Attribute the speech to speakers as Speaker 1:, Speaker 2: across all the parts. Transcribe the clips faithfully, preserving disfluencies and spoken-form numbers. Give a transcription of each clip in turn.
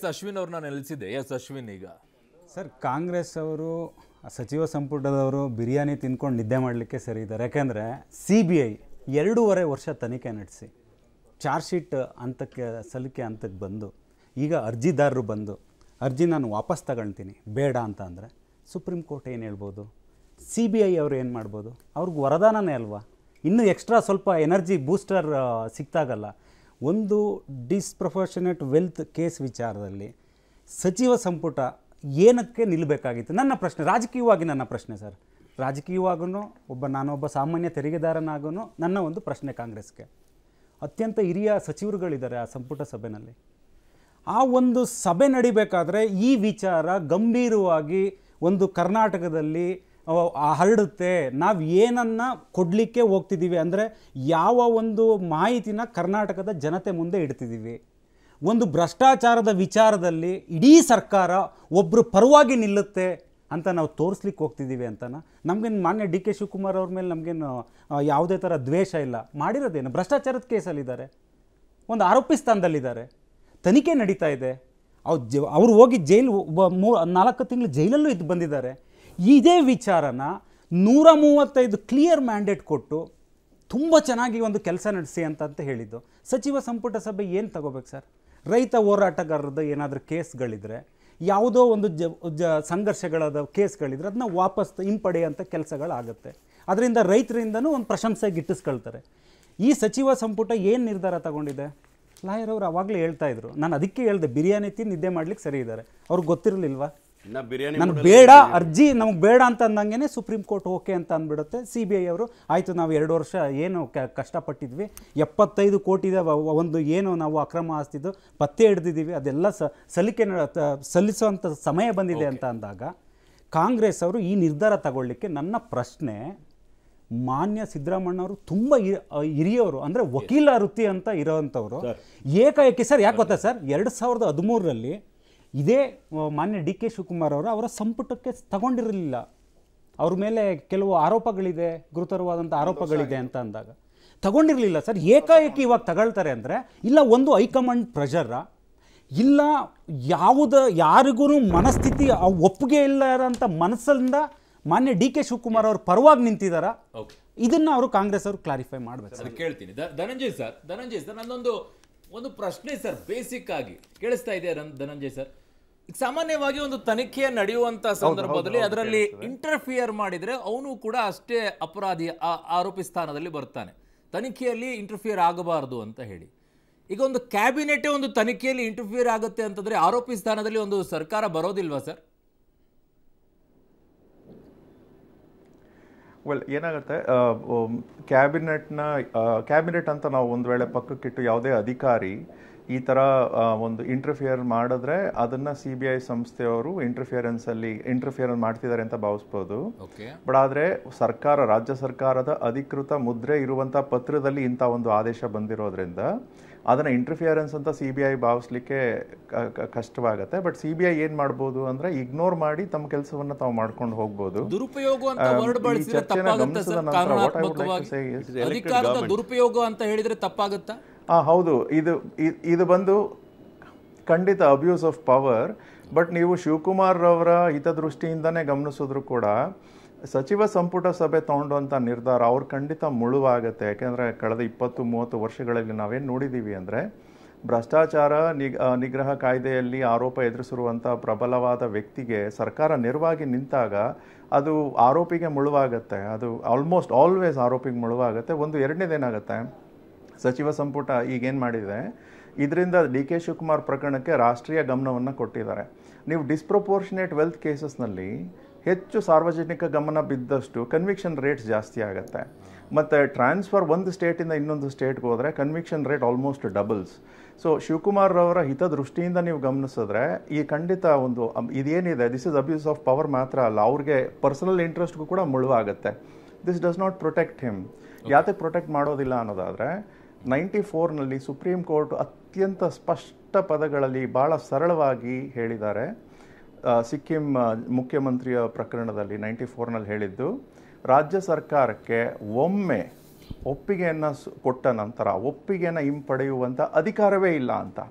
Speaker 1: ಅಶ್ವಿನ್ ಅವ್ರನ್ನ ನೆಲೆಸಿದೆ. ಎಸ್ ಅಶ್ವಿನ್, ಈಗ
Speaker 2: ಸರ್ ಕಾಂಗ್ರೆಸ್ ಅವರು ಸಚಿವ ಸಂಪುಟದವರು ಬಿರಿಯಾನಿ ತಿನ್ಕೊಂಡು ನಿದ್ದೆ ಮಾಡಲಿಕ್ಕೆ ಸರಿ ಇದ್ದಾರೆ. ಯಾಕೆಂದರೆ ಸಿ ಬಿ ಐ ಎರಡೂವರೆ ವರ್ಷ ತನಿಖೆ ನಡೆಸಿ ಚಾರ್ಜ್ ಶೀಟ್ ಹಂತಕ್ಕೆ ಸಲ್ಲಿಕೆ ಹಂತಕ್ಕೆ ಬಂದು ಈಗ ಅರ್ಜಿದಾರರು ಬಂದು ಅರ್ಜಿ ನಾನು ವಾಪಸ್ ತಗೊಳ್ತೀನಿ ಬೇಡ ಅಂತ ಅಂದರೆ ಸುಪ್ರೀಂ ಕೋರ್ಟ್ ಏನು ಹೇಳ್ಬೋದು? ಸಿ ಬಿ ಐ ಅವರು ಏನು ಮಾಡ್ಬೋದು? ಅವ್ರಿಗೆ ವರದಾನನೇ ಅಲ್ವಾ? ಇನ್ನೂ ಎಕ್ಸ್ಟ್ರಾ ಸ್ವಲ್ಪ ಎನರ್ಜಿ ಬೂಸ್ಟರ್ ಸಿಕ್ತಾಗಲ್ಲ. ಒಂದು ಡಿಸ್ಪ್ರೊಫೆಷನೇಟ್ ವೆಲ್ತ್ ಕೇಸ್ ವಿಚಾರದಲ್ಲಿ ಸಚಿವ ಸಂಪುಟ ಏನಕ್ಕೆ ನಿಲ್ಲಬೇಕಾಗಿತ್ತು? ನನ್ನ ಪ್ರಶ್ನೆ, ರಾಜಕೀಯವಾಗಿ ನನ್ನ ಪ್ರಶ್ನೆ ಸರ್. ರಾಜಕೀಯವಾಗೂ ಒಬ್ಬ ನಾನೊಬ್ಬ ಸಾಮಾನ್ಯ ತೆರಿಗೆದಾರನಾಗೂ ನನ್ನ ಒಂದು ಪ್ರಶ್ನೆ ಕಾಂಗ್ರೆಸ್ಗೆ. ಅತ್ಯಂತ ಹಿರಿಯ ಸಚಿವರುಗಳಿದ್ದಾರೆ ಆ ಸಂಪುಟ ಸಭೆಯಲ್ಲಿ. ಆ ಒಂದು ಸಭೆ ನಡಿಬೇಕಾದ್ರೆ ಈ ವಿಚಾರ ಗಂಭೀರವಾಗಿ ಒಂದು ಕರ್ನಾಟಕದಲ್ಲಿ ಹರಡುತ್ತೆ. ನಾವು ಏನನ್ನು ಕೊಡಲಿಕ್ಕೆ ಹೋಗ್ತಿದ್ದೀವಿ ಅಂದರೆ ಯಾವ ಒಂದು ಮಾಹಿತಿನ ಕರ್ನಾಟಕದ ಜನತೆ ಮುಂದೆ ಇಡ್ತಿದ್ದೀವಿ. ಒಂದು ಭ್ರಷ್ಟಾಚಾರದ ವಿಚಾರದಲ್ಲಿ ಇಡೀ ಸರ್ಕಾರ ಒಬ್ಬರು ಪರವಾಗಿ ನಿಲ್ಲುತ್ತೆ ಅಂತ ನಾವು ತೋರಿಸ್ಲಿಕ್ಕೆ ಹೋಗ್ತಿದ್ದೀವಿ ಅಂತನ. ನಮಗೇನು ಮಾನ್ಯ ಡಿ ಕೆ ಶಿವಕುಮಾರ್ ಅವ್ರ ಮೇಲೆ ನಮಗೇನು ಯಾವುದೇ ಥರ ದ್ವೇಷ ಇಲ್ಲ. ಮಾಡಿರೋದೇನು? ಭ್ರಷ್ಟಾಚಾರದ ಕೇಸಲ್ಲಿದ್ದಾರೆ, ಒಂದು ಆರೋಪಿ ಸ್ಥಾನದಲ್ಲಿದ್ದಾರೆ, ತನಿಖೆ ನಡೀತಾ ಇದೆ. ಅವ್ರು ಜ ಅವ್ರು ಹೋಗಿ ಜೈಲು ಮೂ ನಾಲ್ಕು ತಿಂಗಳು ಜೈಲಲ್ಲೂ ಇದ್ದು ಬಂದಿದ್ದಾರೆ. ಇದೇ ವಿಚಾರನ ನೂರ ಮೂವತ್ತೈದು ಕ್ಲಿಯರ್ ಮ್ಯಾಂಡೇಟ್ ಕೊಟ್ಟು ತುಂಬ ಚೆನ್ನಾಗಿ ಒಂದು ಕೆಲಸ ನಡೆಸಿ ಅಂತಂತ ಹೇಳಿದ್ದು. ಸಚಿವ ಸಂಪುಟ ಸಭೆ ಏನು ತಗೋಬೇಕು ಸರ್? ರೈತ ಹೋರಾಟಗಾರರದ್ದು ಏನಾದರೂ ಕೇಸ್ಗಳಿದ್ರೆ, ಯಾವುದೋ ಒಂದು ಜ ಜ ಸಂಘರ್ಷಗಳಾದ ಕೇಸ್ಗಳಿದ್ರೆ ಅದನ್ನ ವಾಪಸ್ ಹಿಂಪಡೆಯುವಂಥ ಕೆಲಸಗಳಾಗುತ್ತೆ. ಅದರಿಂದ ರೈತರಿಂದನೂ ಒಂದು ಪ್ರಶಂಸೆ ಗಿಟ್ಟಿಸ್ಕೊಳ್ತಾರೆ. ಈ ಸಚಿವ ಸಂಪುಟ ಏನು ನಿರ್ಧಾರ ತಗೊಂಡಿದೆ? ಲಾಯರ್ ಅವರು ಅವಾಗಲೇ ಹೇಳ್ತಾ ಇದ್ರು, ನಾನು ಅದಕ್ಕೆ ಹೇಳಿದೆ ಬಿರಿಯಾನಿ ತಿಂದು ನಿದ್ದೆ ಮಾಡ್ಲಿಕ್ಕೆ ಸರಿ ಇದ್ದಾರೆ. ಅವ್ರಿಗೆ ಗೊತ್ತಿರಲಿಲ್ವಾ? ನಾನು ಬೇಡ ಅರ್ಜಿ ನಮಗೆ ಬೇಡ ಅಂತ ಅಂದಂಗೆ ಸುಪ್ರೀಂ ಕೋರ್ಟ್ ಓಕೆ ಅಂತ ಅಂದ್ಬಿಡುತ್ತೆ. ಸಿ ಬಿ ಐ ಅವರು ಆಯಿತು ನಾವು ಎರಡು ವರ್ಷ ಏನು ಕಷ್ಟಪಟ್ಟಿದ್ವಿ, ಎಪ್ಪತ್ತೈದು ಕೋಟಿದ ಒಂದು ಏನು ನಾವು ಅಕ್ರಮ ಆಸ್ತಿದ್ದು ಪತ್ತೆ ಹಿಡ್ದಿದ್ದೀವಿ, ಅದೆಲ್ಲ ಸ ಸಲ್ಲಿಕೆ ಸಲ್ಲಿಸುವಂಥ ಸಮಯ ಬಂದಿದೆ ಅಂತ ಅಂದಾಗ ಕಾಂಗ್ರೆಸ್ ಅವರು ಈ ನಿರ್ಧಾರ ತಗೊಳ್ಳಿಕ್ಕೆ ನನ್ನ ಪ್ರಶ್ನೆ, ಮಾನ್ಯ ಸಿದ್ದರಾಮಣ್ಣವರು ತುಂಬ ಹಿರಿಯವರು ಅಂದರೆ ವಕೀಲ ವೃತ್ತಿ ಅಂತ ಇರೋವಂಥವ್ರು ಏಕಾಏಕಿ ಸರ್ ಯಾಕೆ ಗೊತ್ತಾ ಸರ್, ಎರಡು ಸಾವಿರದ ಹದಿಮೂರರಲ್ಲಿ ಇದೇ ಮಾನ್ಯ ಡಿ ಕೆ ಶಿವಕುಮಾರ್ ಅವರು ಅವರ ಸಂಪುಟಕ್ಕೆ ತಗೊಂಡಿರಲಿಲ್ಲ. ಅವ್ರ ಮೇಲೆ ಕೆಲವು ಆರೋಪಗಳಿದೆ, ಗುರುತರವಾದಂಥ ಆರೋಪಗಳಿದೆ ಅಂತ ಅಂದಾಗ ತಗೊಂಡಿರಲಿಲ್ಲ ಸರ್. ಏಕಾಏಕಿ ಇವಾಗ ತಗೊಳ್ತಾರೆ ಅಂದರೆ ಇಲ್ಲ ಒಂದು ಹೈಕಮಾಂಡ್ ಪ್ರೆಷರ, ಇಲ್ಲ ಯಾವುದ ಯಾರಿಗೂ ಮನಸ್ಥಿತಿ ಒಪ್ಪಿಗೆ ಇಲ್ಲ ಅಂತ ಮನಸ್ಸಿಂದ ಮಾನ್ಯ ಡಿ ಕೆ ಶಿವಕುಮಾರ್ ಅವರು ಪರವಾಗಿ ನಿಂತಿದ್ದಾರ? ಇದನ್ನ ಅವರು ಕಾಂಗ್ರೆಸ್ ಅವರು ಕ್ಲಾರಿಫೈ ಮಾಡಬೇಕು.
Speaker 1: ಕೇಳ್ತೀನಿ ಧನಂಜಯ್ ಸರ್. ಧನಂಜಯ್ ಸರ್, ನನ್ನೊಂದು ಒಂದು ಪ್ರಶ್ನೆ ಸರ್, ಬೇಸಿಕ್ ಆಗಿ ಕೇಳಿಸ್ತಾ ಇದೆ ಧನಂಜಯ್ ಸರ್. ಸಾಮಾನ್ಯವಾಗಿ ಒಂದು ತನಿಖೆ ನಡೆಯುವಂತ ಸಂದರ್ಭದಲ್ಲಿ ಅದರಲ್ಲಿ ಇಂಟರ್ಫಿಯರ್ ಮಾಡಿದ್ರೆ ಅವನು ಕೂಡ ಅಷ್ಟೇ ಅಪರಾಧಿ, ಆರೋಪಿ ಸ್ಥಾನದಲ್ಲಿ ಬರ್ತಾನೆ. ತನಿಖೆಯಲ್ಲಿ ಇಂಟರ್ಫಿಯರ್ ಆಗಬಾರದು ಅಂತ ಹೇಳಿ, ಈಗ ಒಂದು ಕ್ಯಾಬಿನೆಟ್ ಒಂದು ತನಿಖೆಯಲ್ಲಿ ಇಂಟರ್ಫಿಯರ್ ಆಗುತ್ತೆ ಅಂತಂದ್ರೆ ಆರೋಪಿ ಸ್ಥಾನದಲ್ಲಿ ಒಂದು ಸರ್ಕಾರ ಬರೋದಿಲ್ವಾ ಸರ್?
Speaker 3: ವೆಲ್ ಏನಾಗುತ್ತೆ, ಕ್ಯಾಬಿನೆಟ್ನ ಕ್ಯಾಬಿನೆಟ್ ಅಂತ ನಾವು ಒಂದು ವೇಳೆ ಪಕ್ಕಕ್ಕಿಟ್ಟು ಯಾವುದೇ ಅಧಿಕಾರಿ ಈ ಥರ ಒಂದು ಇಂಟರ್ಫಿಯರ್ ಮಾಡಿದ್ರೆ ಅದನ್ನು ಸಿ ಬಿ ಐ ಸಂಸ್ಥೆಯವರು ಇಂಟರ್ಫಿಯರೆನ್ಸಲ್ಲಿ ಇಂಟರ್ಫಿಯರ್ ಮಾಡ್ತಿದ್ದಾರೆ ಅಂತ ಭಾವಿಸ್ಬೋದು. ಬಟ್ ಆದರೆ ಸರ್ಕಾರ, ರಾಜ್ಯ ಸರ್ಕಾರದ ಅಧಿಕೃತ ಮುದ್ರೆ ಇರುವಂಥ ಪತ್ರದಲ್ಲಿ ಇಂಥ ಒಂದು ಆದೇಶ ಬಂದಿರೋದ್ರಿಂದ ಅದನ್ನು ಇಂಟರ್ಫಿಯರೆನ್ಸ್ ಅಂತ ಸಿ ಬಿ ಐ ಭಾವಿಸ್ಲಿಕ್ಕೆ ಕಷ್ಟವಾಗುತ್ತೆ. ಬಟ್ ಸಿ ಬಿ ಐ ಏನು ಮಾಡ್ಬೋದು ಅಂದರೆ ಇಗ್ನೋರ್ ಮಾಡಿ ತಮ್ಮ ಕೆಲಸವನ್ನು ತಾವು ಮಾಡ್ಕೊಂಡು ಹೋಗ್ಬೋದು.
Speaker 1: ದುರುಪಯೋಗ ಅಂತ ಹೇಳಿದ್ರೆ ತಪ್ಪಾಗುತ್ತಾ?
Speaker 3: ಆ ಹೌದು, ಇದು ಇದು ಬಂದು ಖಂಡಿತ ಅಬ್ಯೂಸ್ ಆಫ್ ಪವರ್. ಬಟ್ ನೀವು ಶಿವಕುಮಾರ್ ಅವರ ಹಿತದೃಷ್ಟಿಯಿಂದನೇ ಗಮನಿಸಿದ್ರು ಕೂಡ ಸಚಿವ ಸಂಪುಟ ಸಭೆ ತಗೊಂಡಂಥ ನಿರ್ಧಾರ ಅವ್ರು ಖಂಡಿತ ಮುಳುವಾಗುತ್ತೆ. ಯಾಕೆಂದರೆ ಕಳೆದ ಇಪ್ಪತ್ತು ಮೂವತ್ತು ವರ್ಷಗಳಲ್ಲಿ ನಾವೇನು ನೋಡಿದ್ದೀವಿ ಅಂದರೆ ಭ್ರಷ್ಟಾಚಾರ ನಿಗ್ರಹ ಕಾಯ್ದೆಯಲ್ಲಿ ಆರೋಪ ಎದುರಿಸಿರುವಂಥ ಪ್ರಬಲವಾದ ವ್ಯಕ್ತಿಗೆ ಸರ್ಕಾರ ನೆರವಾಗಿ ನಿಂತಾಗ ಅದು ಆರೋಪಿಗೆ ಮುಳುವಾಗುತ್ತೆ. ಅದು ಆಲ್ಮೋಸ್ಟ್ ಆಲ್ವೇಸ್ ಆರೋಪಿಗೆ ಮುಳುವಾಗುತ್ತೆ. ಒಂದು ಎರಡನೇದೇನಾಗುತ್ತೆ, ಸಚಿವ ಸಂಪುಟ ಈಗೇನು ಮಾಡಿದೆ, ಇದರಿಂದ ಡಿ ಕೆ ಶಿವಕುಮಾರ್ ಪ್ರಕರಣಕ್ಕೆ ರಾಷ್ಟ್ರೀಯ ಗಮನವನ್ನು ಕೊಟ್ಟಿದ್ದಾರೆ. ನೀವು ಡಿಸ್ಪ್ರಪೋರ್ಷನೇಟ್ ವೆಲ್ತ್ ಕೇಸಸ್ನಲ್ಲಿ ಹೆಚ್ಚು ಸಾರ್ವಜನಿಕ ಗಮನ ಬಿದ್ದಷ್ಟು ಕನ್ವಿಕ್ಷನ್ ರೇಟ್ಸ್ ಜಾಸ್ತಿ ಆಗುತ್ತೆ. ಮತ್ತು ಟ್ರಾನ್ಸ್ಫರ್ ಒಂದು ಸ್ಟೇಟಿಂದ ಇನ್ನೊಂದು ಸ್ಟೇಟ್ಗೆ ಹೋದರೆ conviction rate almost doubles. So Shivakumar ಅವರ ಹಿತದೃಷ್ಟಿಯಿಂದ ನೀವು ಗಮನಿಸಿದ್ರೆ ಈ ಖಂಡಿತ ಒಂದು ಇದೇನಿದೆ, this is abuse of power ಮಾತ್ರ ಅಲ್ಲ, ಅವ್ರಿಗೆ ಪರ್ಸನಲ್ ಇಂಟ್ರೆಸ್ಟ್ಗೂ ಕೂಡ ಮುಳುವಾಗುತ್ತೆ. This does not protect him. ಯಾತಕ್ಕೆ ಪ್ರೊಟೆಕ್ಟ್ ಮಾಡೋದಿಲ್ಲ ಅನ್ನೋದಾದರೆ, ನೈಂಟಿ ಫೋರ್ನಲ್ಲಿ ಸುಪ್ರೀಂ ಕೋರ್ಟ್ ಅತ್ಯಂತ ಸ್ಪಷ್ಟ ಪದಗಳಲ್ಲಿ ಭಾಳ ಸರಳವಾಗಿ ಹೇಳಿದ್ದಾರೆ. ಸಿಕ್ಕಿಂ ಮುಖ್ಯಮಂತ್ರಿಯ ಪ್ರಕರಣದಲ್ಲಿ ನೈಂಟಿ ಫೋರ್ನಲ್ಲಿ ಹೇಳಿದ್ದು, ರಾಜ್ಯ ಸರ್ಕಾರಕ್ಕೆ ಒಮ್ಮೆ ಒಪ್ಪಿಗೆಯನ್ನು ಕೊಟ್ಟ ನಂತರ ಒಪ್ಪಿಗೆಯನ್ನು ಹಿಂಪಡೆಯುವಂಥ ಅಧಿಕಾರವೇ ಇಲ್ಲ ಅಂತ.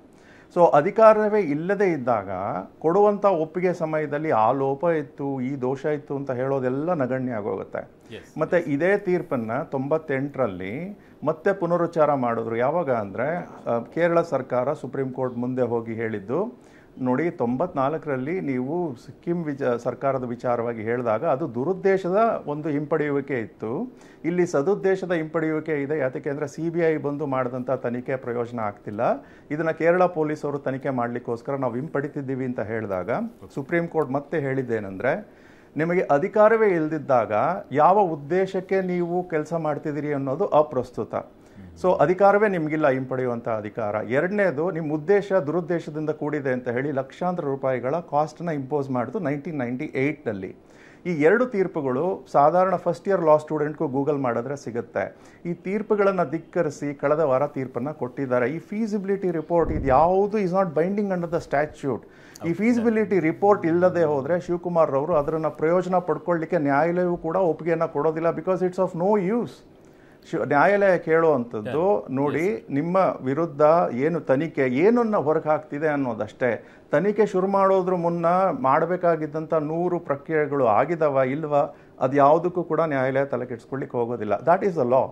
Speaker 3: ಸೊ ಅಧಿಕಾರವೇ ಇಲ್ಲದೆ ಇದ್ದಾಗ ಕೊಡುವಂಥ ಒಪ್ಪಿಗೆ ಸಮಯದಲ್ಲಿ ಆ ಲೋಪ ಇತ್ತು, ಈ ದೋಷ ಇತ್ತು ಅಂತ ಹೇಳೋದೆಲ್ಲ ನಗಣ್ಯ ಆಗೋಗುತ್ತೆ. ಮತ್ತು ಇದೇ ತೀರ್ಪನ್ನು ತೊಂಬತ್ತೆಂಟರಲ್ಲಿ ಮತ್ತೆ ಪುನರುಚ್ಚಾರ ಮಾಡಿದ್ರು. ಯಾವಾಗ ಅಂದರೆ ಕೇರಳ ಸರ್ಕಾರ ಸುಪ್ರೀಂ ಕೋರ್ಟ್ ಮುಂದೆ ಹೋಗಿ ಹೇಳಿದ್ದು, ನೋಡಿ ತೊಂಬತ್ನಾಲ್ಕರಲ್ಲಿ ನೀವು ಸಿಕ್ಕಿಂ ವಿಚ ಸರ್ಕಾರದ ವಿಚಾರವಾಗಿ ಹೇಳಿದಾಗ ಅದು ದುರುದ್ದೇಶದ ಒಂದು ಹಿಂಪಡೆಯುವಿಕೆ ಇತ್ತು, ಇಲ್ಲಿ ಸದುದ್ದೇಶದ ಹಿಂಪಡೆಯುವಿಕೆ ಇದೆ. ಯಾತಕ್ಕೆ ಅಂದರೆ ಸಿ ಬಿ ಐ ಬಂದು ಮಾಡಿದಂಥ ತನಿಖೆ ಪ್ರಯೋಜನ ಆಗ್ತಿಲ್ಲ, ಇದನ್ನು ಕೇರಳ ಪೊಲೀಸವರು ತನಿಖೆ ಮಾಡಲಿಕ್ಕೋಸ್ಕರ ನಾವು ಹಿಂಪಡಿತಿದ್ದೀವಿ ಅಂತ ಹೇಳಿದಾಗ ಸುಪ್ರೀಂ ಕೋರ್ಟ್ ಮತ್ತೆ ಹೇಳಿದ್ದೇನೆಂದರೆ, ನಿಮಗೆ ಅಧಿಕಾರವೇ ಇಲ್ಲದಿದ್ದಾಗ ಯಾವ ಉದ್ದೇಶಕ್ಕೆ ನೀವು ಕೆಲಸ ಮಾಡ್ತಿದ್ದೀರಿ ಅನ್ನೋದು ಅಪ್ರಸ್ತುತ. ಸೊ ಅಧಿಕಾರವೇ ನಿಮಗಿಲ್ಲ ಹಿಂಪಡೆಯುವಂಥ ಅಧಿಕಾರ. ಎರಡನೇದು, ನಿಮ್ಮ ಉದ್ದೇಶ ದುರುದ್ದೇಶದಿಂದ ಕೂಡಿದೆ ಅಂತ ಹೇಳಿ ಲಕ್ಷಾಂತರ ರೂಪಾಯಿಗಳ ಕಾಸ್ಟನ್ನ ಇಂಪೋಸ್ ಮಾಡಿತು ನೈನ್ಟೀನ್ ನೈಂಟಿ ಏಯ್ಟ್ನಲ್ಲಿ. ಈ ಎರಡು ತೀರ್ಪುಗಳು ಸಾಧಾರಣ ಫಸ್ಟ್ ಇಯರ್ ಲಾ ಸ್ಟೂಡೆಂಟ್ಗೂ ಗೂಗಲ್ ಮಾಡಿದ್ರೆ ಸಿಗುತ್ತೆ. ಈ ತೀರ್ಪುಗಳನ್ನು ಧಿಕ್ಕರಿಸಿ ಕಳೆದ ವಾರ ತೀರ್ಪನ್ನು ಕೊಟ್ಟಿದ್ದಾರೆ. ಈ ಫೀಸಿಬಿಲಿಟಿ ರಿಪೋರ್ಟ್ ಇದು ಯಾವುದು is not binding under the statute. ಈ ಫೀಸಿಬಿಲಿಟಿ ರಿಪೋರ್ಟ್ ಇಲ್ಲದೆ ಹೋದರೆ ಶಿವಕುಮಾರ್ ಅವರು ಅದನ್ನು ಪ್ರಯೋಜನ ಪಡ್ಕೊಳ್ಳಿಕ್ಕೆ ನ್ಯಾಯಾಲಯವು ಕೂಡ ಒಪ್ಪಿಗೆಯನ್ನು ಕೊಡೋದಿಲ್ಲ. Because it's of no use. Shiva ನ್ಯಾಯಾಲಯ ಕೇಳುವಂಥದ್ದು, ನೋಡಿ ನಿಮ್ಮ ವಿರುದ್ಧ ಏನು ತನಿಖೆ ಏನನ್ನ ಹೊರಗೆ ಹಾಕ್ತಿದೆ ಅನ್ನೋದಷ್ಟೇ. ತನಿಖೆ ಶುರು ಮಾಡೋದ್ರ ಮುನ್ನ ಮಾಡಬೇಕಾಗಿದ್ದಂಥ ನೂರು ಪ್ರಕ್ರಿಯೆಗಳು ಆಗಿದಾವ ಇಲ್ವಾ, ಅದು ಯಾವುದಕ್ಕೂ ಕೂಡ ನ್ಯಾಯಾಲಯ ತಲೆ ಕೆಡಿಸ್ಕೊಳ್ಳಿಕ್ಕೆ ಹೋಗೋದಿಲ್ಲ. That is the law.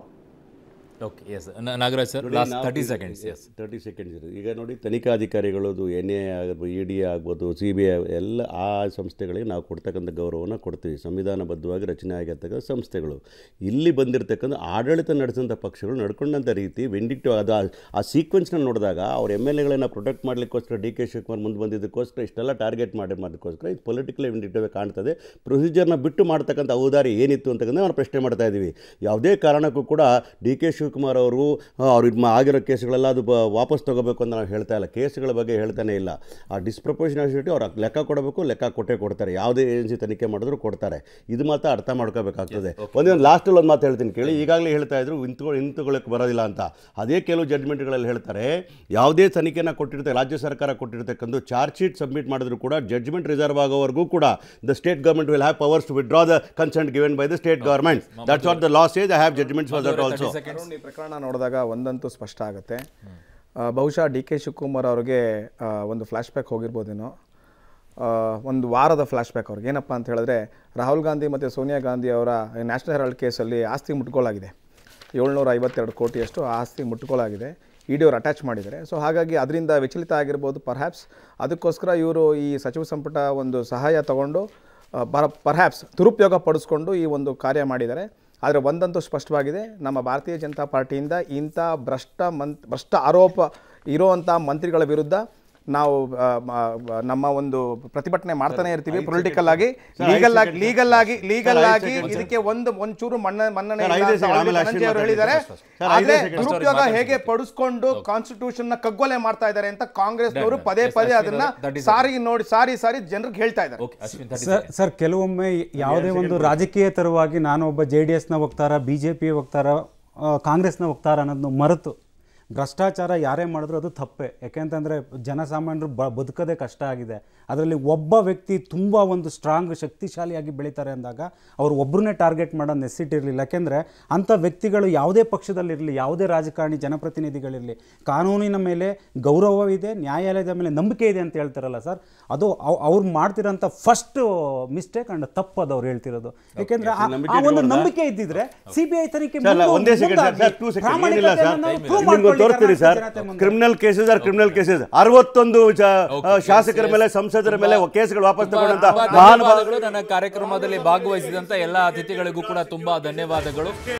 Speaker 1: Okay, yes Nagaraj sir, last thirty seconds. Yes
Speaker 4: thirty seconds ಇರೋದು. ಈಗ ನೋಡಿ, ತನಿಖಾಧಿಕಾರಿಗಳದು ಎನ್ ಎ ಆಗ್ಬೋದು, ಇ ಡಿ ಆಗ್ಬೋದು, ಸಿ ಬಿ ಐ ಎಲ್ಲ ಆ ಸಂಸ್ಥೆಗಳಿಗೆ ನಾವು ಕೊಡ್ತಕ್ಕಂಥ ಗೌರವವನ್ನು ಕೊಡ್ತೀವಿ. ಸಂವಿಧಾನಬದ್ಧವಾಗಿ ರಚನೆ ಆಗಿರ್ತಕ್ಕಂಥ ಸಂಸ್ಥೆಗಳು. ಇಲ್ಲಿ ಬಂದಿರತಕ್ಕಂಥ ಆಡಳಿತ ನಡೆಸಿದಂಥ ಪಕ್ಷಗಳು ನಡ್ಕೊಂಡಂಥ ರೀತಿ ವೆಂಡಿಕ್ಟಿವ್ ಅದು ಆ ಸೀಕ್ವೆನ್ಸ್ನ ನೋಡಿದಾಗ ಅವ್ರ ಎಮ್ ಎಲ್ ಎಗಳನ್ನು ಪ್ರೊಟೆಕ್ಟ್ ಮಾಡಲಿಕ್ಕೋಸ್ಕರ ಡಿ ಕೆ ಶಿವಕುಮಾರ್ ಮುಂದೆ ಬಂದಿದ್ದಕ್ಕೋಸ್ಕರ ಇಷ್ಟೆಲ್ಲ ಟಾರ್ಗೆಟ್ ಮಾಡಿ ಮಾಡೋದಕ್ಕೋಸ್ಕರ ಇದು ಪೊಲಿಟಿಕಲ್ ವೆಂಡಿಕ್ಟಿವ್ ಕಾಣ್ತದೆ. ಪ್ರೊಸೀಜರ್ನ ಬಿಟ್ಟು ಮಾಡ್ತಕ್ಕಂಥ ಔದಾರಿ ಏನಿತ್ತು ಅಂತಕ್ಕಂಥ ನಾವು ಪ್ರಶ್ನೆ ಮಾಡ್ತಾ ಇದ್ದೀವಿ. ಯಾವುದೇ ಕಾರಣಕ್ಕೂ ಕೂಡ ಡಿ ಕೆ ಶಿವಕುಮಾರ್ ಅವರು ಅವ್ರು ಇದು ಆಗಿರೋ ಕೇಸುಗಳೆಲ್ಲ ಅದು ವಾಪಸ್ ತೊಗೋಬೇಕು ಅಂತ ನಾವು ಹೇಳ್ತಾ ಇಲ್ಲ. ಕೇಸುಗಳ ಬಗ್ಗೆ ಹೇಳ್ತಾನೆ ಇಲ್ಲ. ಆ ಡಿಸ್ಪ್ರಪೋರ್ಷನಾಲಿಟಿ ಅವ್ರು ಲೆಕ್ಕ ಕೊಡಬೇಕು, ಲೆಕ್ಕ ಕೊಟ್ಟೇ ಕೊಡ್ತಾರೆ. ಯಾವುದೇ ಏಜೆನ್ಸಿ ತನಿಖೆ ಮಾಡಿದ್ರು ಕೊಡ್ತಾರೆ. ಇದು ಮಾತ್ರ ಅರ್ಥ ಮಾಡ್ಕೋಬೇಕಾಗ್ತದೆ. ಒಂದೊಂದು ಲಾಸ್ಟಲ್ಲಿ ಒಂದು ಮಾತು ಹೇಳ್ತೀನಿ ಕೇಳಿ. ಈಗಾಗಲೇ ಹೇಳ್ತಾ ಇದ್ರು ಇಂತು ಇಂತುಗಳಕ್ಕೆ ಬರೋದಿಲ್ಲ ಅಂತ. ಅದೇ ಕೆಲವು ಜಡ್ಜ್ಮೆಂಟ್ಗಳಲ್ಲಿ ಹೇಳ್ತಾರೆ, ಯಾವುದೇ ತನಿಖೆನ ಕೊಟ್ಟಿರ್ತಾರೆ ರಾಜ್ಯ ಸರ್ಕಾರ ಕೊಟ್ಟಿರ್ತಕ್ಕಂಥ ಚಾರ್ಜ್ ಶೀಟ್ ಸಬ್ಮಿಟ್ ಮಾಡಿದ್ರು ಕೂಡ ಜಡ್ಜ್ಮೆಂಟ್ ರಿಸರ್ವ್ ಆಗೋವರೆಗೂ ಕೂಡ the state government will have powers to withdraw the consent given by the state government. That's what the law says. I have judgments for that also.
Speaker 5: ಈ ಪ್ರಕರಣ ನೋಡಿದಾಗ ಒಂದಂತೂ ಸ್ಪಷ್ಟ ಆಗುತ್ತೆ. ಬಹುಶಃ ಡಿ ಕೆ ಶಿವಕುಮಾರ್ ಅವ್ರಿಗೆ ಒಂದು ಫ್ಲ್ಯಾಶ್ ಬ್ಯಾಕ್ ಹೋಗಿರ್ಬೋದೇನೋ, ಒಂದು ವಾರದ ಫ್ಲ್ಯಾಶ್ ಬ್ಯಾಕ್ ಅವ್ರಿಗೆ. ಏನಪ್ಪ ಅಂತ ಹೇಳಿದ್ರೆ, ರಾಹುಲ್ ಗಾಂಧಿ ಮತ್ತು ಸೋನಿಯಾ ಗಾಂಧಿ ಅವರ ನ್ಯಾಷನಲ್ ಹೆರಾಲ್ಡ್ ಕೇಸಲ್ಲಿ ಆಸ್ತಿ ಮುಟ್ಕೊಳ್ಳಾಗಿದೆ. ಏಳ್ನೂರ ಐವತ್ತೆರಡು ಕೋಟಿಯಷ್ಟು ಆಸ್ತಿ ಮುಟ್ಕೊಳ್ಳಾಗಿದೆ. ಇ ಡಿ ಅವರು ಅಟ್ಯಾಚ್ ಮಾಡಿದ್ದಾರೆ. ಸೊ ಹಾಗಾಗಿ ಅದರಿಂದ ವಿಚಲಿತ ಆಗಿರ್ಬೋದು ಪರ್ಹ್ಯಾಪ್ಸ್. ಅದಕ್ಕೋಸ್ಕರ ಇವರು ಈ ಸಚಿವ ಸಂಪುಟ ಒಂದು ಸಹಾಯ ತಗೊಂಡು ಪರ್ ಪರ್ಹ್ಯಾಪ್ಸ್ ದುರುಪಯೋಗ ಪಡಿಸ್ಕೊಂಡು ಈ ಒಂದು ಕಾರ್ಯ ಮಾಡಿದ್ದಾರೆ. ಆದರೆ ಒಂದಂತೂ ಸ್ಪಷ್ಟವಾಗಿದೆ, ನಮ್ಮ ಭಾರತೀಯ ಜನತಾ ಪಾರ್ಟಿಯಿಂದ ಇಂಥ ಭ್ರಷ್ಟ ಮಂತ್ ಭ್ರಷ್ಟ ಆರೋಪ ಇರೋವಂಥ ಮಂತ್ರಿಗಳ ವಿರುದ್ಧ ನಾವು ನಮ್ಮ ಒಂದು ಪ್ರತಿಭಟನೆ ಮಾಡ್ತಾನೆ ಇರ್ತೀವಿ. ಪೊಲಿಟಿಕಲ್ ಆಗಿ, ಲೀಗಲ್ ಆಗಿ ಲೀಗಲ್ ಆಗಿ ಲೀಗಲ್ ಆಗಿ ಇದಕ್ಕೆ ಒಂದು ಒಂಚೂರು ಮನ್ನ ಮನ್ನಣೆ ಹೇಳಿದ್ದಾರೆ. ಆದ್ರೆ ದುರುಪಯೋಗ ಹೇಗೆ ಪಡಿಸ್ಕೊಂಡು ಕಾನ್ಸ್ಟಿಟ್ಯೂಷನ್ ನ ಕಗ್ಗೊಲೆ ಮಾಡ್ತಾ ಇದ್ದಾರೆ ಅಂತ ಕಾಂಗ್ರೆಸ್ನವರು ಪದೇ ಪದೇ ಅದನ್ನ ಸಾರಿ ನೋಡಿ ಸಾರಿ ಸಾರಿ ಜನರಿಗೆ ಹೇಳ್ತಾ ಇದ್ದಾರೆ.
Speaker 2: ಸರ್, ಕೆಲವೊಮ್ಮೆ ಯಾವುದೇ ಒಂದು ರಾಜಕೀಯೇತರವಾಗಿ ನಾನು ಒಬ್ಬ ಜೆ ಡಿ ಎಸ್ನ ವಕ್ತಾರ, ಬಿ ಜೆ ಪಿ ವಕ್ತಾರ, ಕಾಂಗ್ರೆಸ್ನ ವಕ್ತಾರ ಅನ್ನೋದನ್ನು ಮರೆತು ಭ್ರಷ್ಟಾಚಾರ ಯಾರೇ ಮಾಡಿದ್ರು ಅದು ತಪ್ಪೆ. ಯಾಕೆಂತಂದರೆ ಜನಸಾಮಾನ್ಯರು ಬ ಬದುಕೋದೇ ಕಷ್ಟ ಆಗಿದೆ. ಅದರಲ್ಲಿ ಒಬ್ಬ ವ್ಯಕ್ತಿ ತುಂಬ ಒಂದು ಸ್ಟ್ರಾಂಗ್ ಶಕ್ತಿಶಾಲಿಯಾಗಿ ಬೆಳೀತಾರೆ ಅಂದಾಗ ಅವರು ಒಬ್ಬರನ್ನೇ ಟಾರ್ಗೆಟ್ ಮಾಡೋ ನೆಸಿಟಿ ಇರಲಿಲ್ಲ. ಯಾಕೆಂದರೆ ಅಂಥ ವ್ಯಕ್ತಿಗಳು ಯಾವುದೇ ಪಕ್ಷದಲ್ಲಿರಲಿ, ಯಾವುದೇ ರಾಜಕಾರಣಿ ಜನಪ್ರತಿನಿಧಿಗಳಿರಲಿ, ಕಾನೂನಿನ ಮೇಲೆ ಗೌರವವಿದೆ, ನ್ಯಾಯಾಲಯದ ಮೇಲೆ ನಂಬಿಕೆ ಇದೆ ಅಂತ ಹೇಳ್ತಾರಲ್ಲ ಸರ್, ಅದು ಅವ್ರು ಮಾಡ್ತಿರೋಂಥ ಫಸ್ಟ್ ಮಿಸ್ಟೇಕ್ ಅಂಡ್ ತಪ್ಪು ಅದು ಅವ್ರು ಹೇಳ್ತಿರೋದು. ಯಾಕೆಂದರೆ ಆ ಒಂದು ನಂಬಿಕೆ ಇದ್ದಿದ್ರೆ ಸಿ ಬಿ ಐ ತನಿಖೆ
Speaker 4: ತೋರಿಸ್ತೀರಿ sir. Criminal cases are criminal cases. ಅರವತ್ತೊಂದು ಶಾಸಕರ ಮೇಲೆ, ಸಂಸದರ ಮೇಲೆ ಕೇಸ್ಗಳು ವಾಪಸ್ ತಗೊಂಡಂತ
Speaker 1: ಧನ್ಯವಾದಗಳು. ನನ್ನ ಕಾರ್ಯಕ್ರಮದಲ್ಲಿ ಭಾಗವಹಿಸಿದಂತ ಎಲ್ಲ ಅತಿಥಿಗಳಿಗೂ ಕೂಡ ತುಂಬಾ ಧನ್ಯವಾದಗಳು.